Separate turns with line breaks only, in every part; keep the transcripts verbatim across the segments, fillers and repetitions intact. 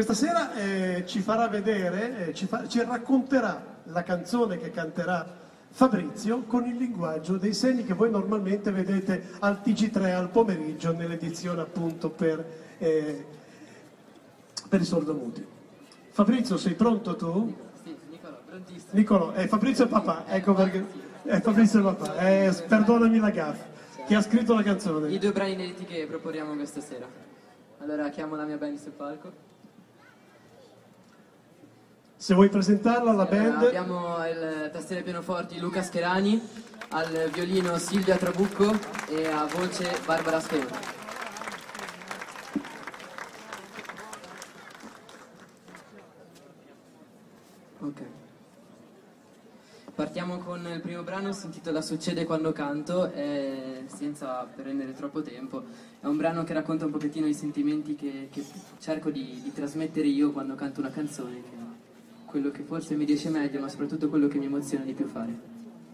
Stasera eh, ci farà vedere, eh, ci, fa, ci racconterà la canzone che canterà Fabrizio con il linguaggio dei segni che voi normalmente vedete al T G tre al pomeriggio nell'edizione appunto per, eh, per i sordomuti. Fabrizio, sei pronto tu?
Sì, Nicolò, prontissimo.
Nicolò, eh, Fabrizio è papà, ecco perché... Eh, Fabrizio è papà, eh, perdonami la gaffa. Chi ha scritto la canzone?
I due brani inediti che proponiamo questa sera. Allora chiamo la mia band sul palco.
Se vuoi presentarla, la
Allora,
band...
abbiamo il tastiere pianoforti Luca Scherani, al violino Silvia Trabucco e a voce Barbara Schema. Ok. Partiamo con il primo brano, si intitola Succede quando canto, e senza prendere troppo tempo. È un brano che racconta un pochettino i sentimenti che, che cerco di, di trasmettere io quando canto una canzone, che è quello che forse mi riesce meglio, ma soprattutto quello che mi emoziona di più fare.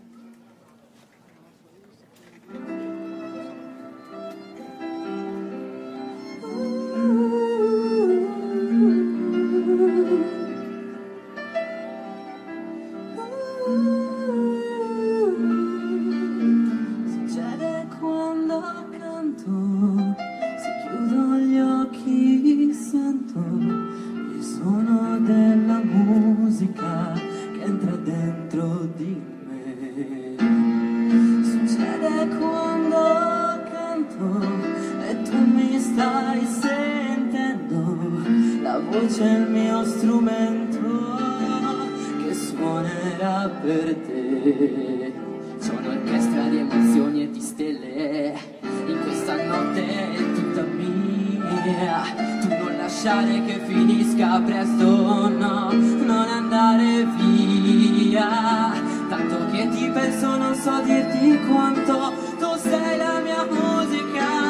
Succede quando canto, se chiudo gli occhi sento il suono della musica che entra dentro di me. Succede quando canto e tu mi stai sentendo, la voce è il mio strumento che suonerà per te.
Sono orchestra di emozioni e di stelle, in questa notte è tutta mia. Tu non lasciare che finisca presto, no, non andare via. Tanto che ti penso non so dirti quanto tu sei la mia musica.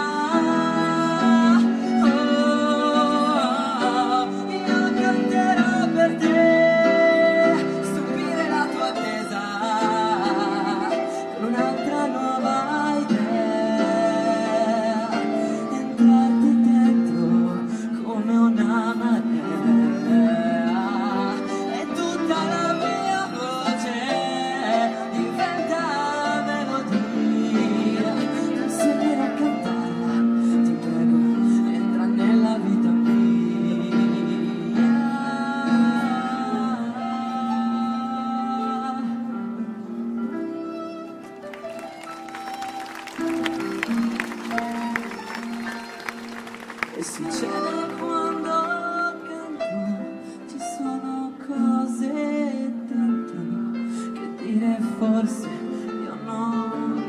Oh, io canterò per te, stupire la tua attesa con un'altra nuova idea, entrarti dentro come una marea, e tutta la mia voce diventa melodia. Insegnerò a cantarla, ti prego, entra nella vita mia. E succede quando canto, ci sono cose dentro che dire forse io non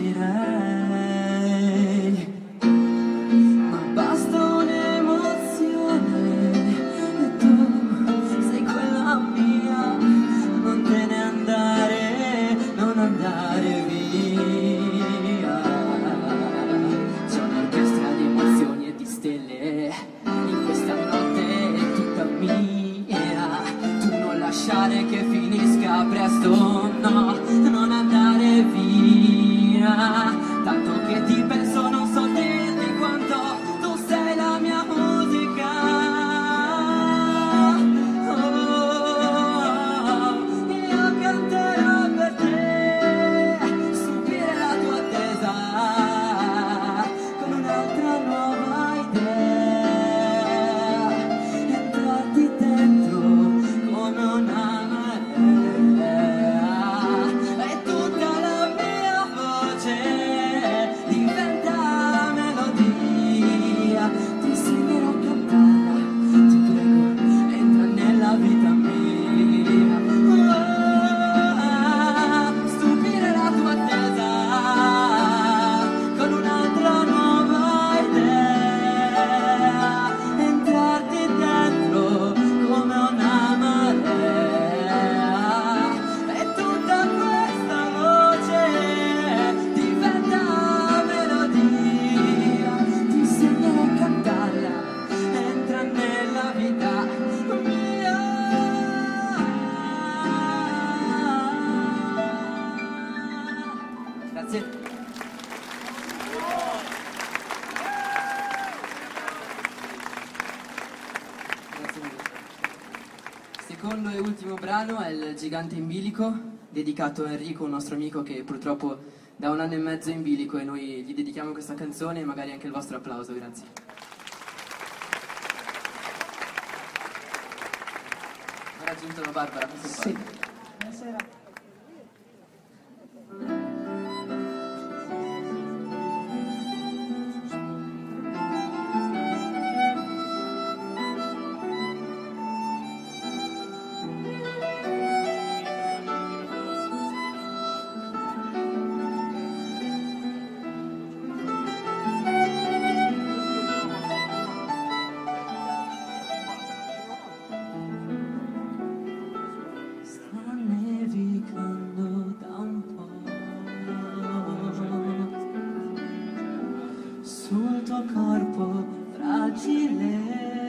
riuscirei, ma basta un'emozione e tu sei quella mia. Non te ne andare, non andare via. C'è un'orchestra di emozioni e di stelle, in questa notte è tutta mia. Tu non lasciare che finisca presto, no, non andare via. Tanto che ti penso non so dirti quanto tu sei la mia musica. Oh, io canterò per te, stupire la tua attesa con un'altra nuova idea, entrarti dentro come una marea,
secondo e ultimo brano è il Gigante in bilico, dedicato a Enrico, un nostro amico che purtroppo da un anno e mezzo è in bilico, e noi gli dedichiamo questa canzone e magari anche il vostro applauso, grazie. Ho raggiunto la Barbara, questo
Sì.
qua.
Buonasera. Sul tuo corpo fragile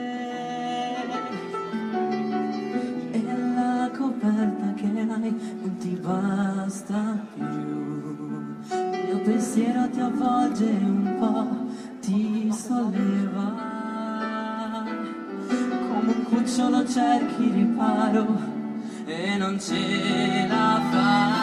e la coperta che hai non ti basta più. Il mio pensiero ti avvolge un po', ti solleva, come un cucciolo cerchi riparo e non ce la fai.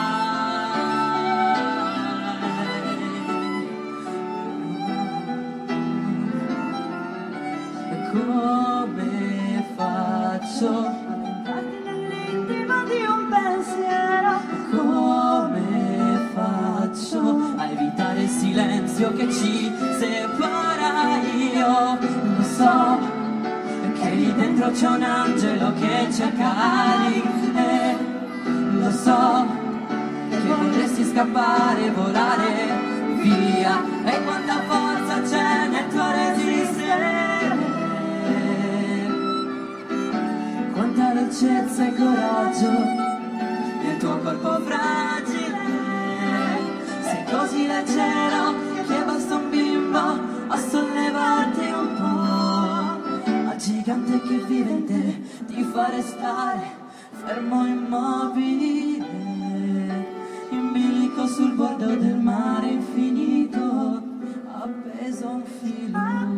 Come faccio a entrarti nell'intimo di un pensiero? Come faccio a evitare il silenzio che ci separa? Io lo so che lì dentro c'è un angelo che cerca di te. Lo so che vorresti scappare, volare via, e quanta forza c'è nel tuo resistere. Quanta dolcezza e coraggio nel tuo corpo fragile. Sei così leggero che basta un bimbo a sollevarti un po'. Al gigante che vive in te ti fa restare fermo immobile, in bilico sul bordo del mare infinito, appeso a un filo.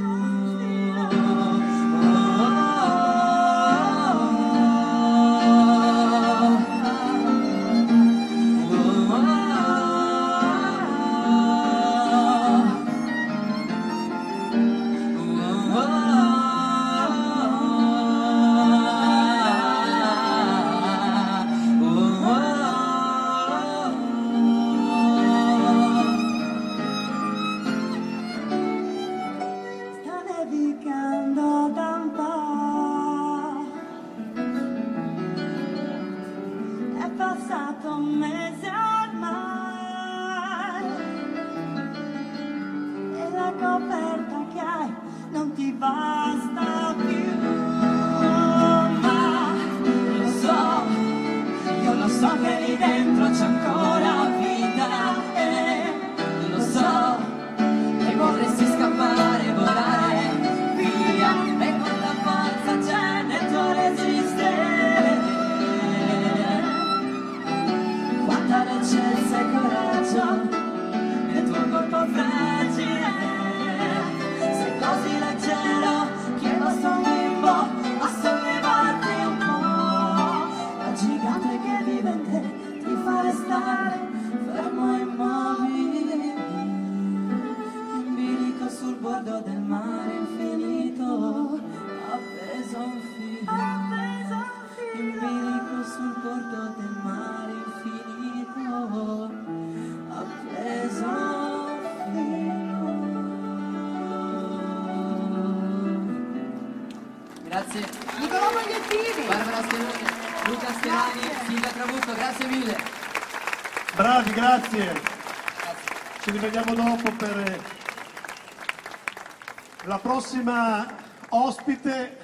Un mese ormai e la coperta che hai non ti basta più, ma lo so, io lo so che lì dentro c'è ancora vita, e lo so che vorresti scappare, volare via, e quanta forza c'è nel tuo resistere. Dolcezza e coraggio nel tuo corpo fragile. Sei così leggero che basta un bimbo a sollevarti un po'. La gigante che vive in te ti fa restare fermo immobile, in bilico sul bordo del mare infinito, appeso a un filo, in bilico sul bordo del mare infinito, appeso fino.
Grazie.
Nicolò Magliettini,
Barbara Speroni, Luca Sperani, Silvia Trabucco, grazie mille.
Bravi, grazie.
Grazie.
Ci rivediamo dopo per la prossima ospite.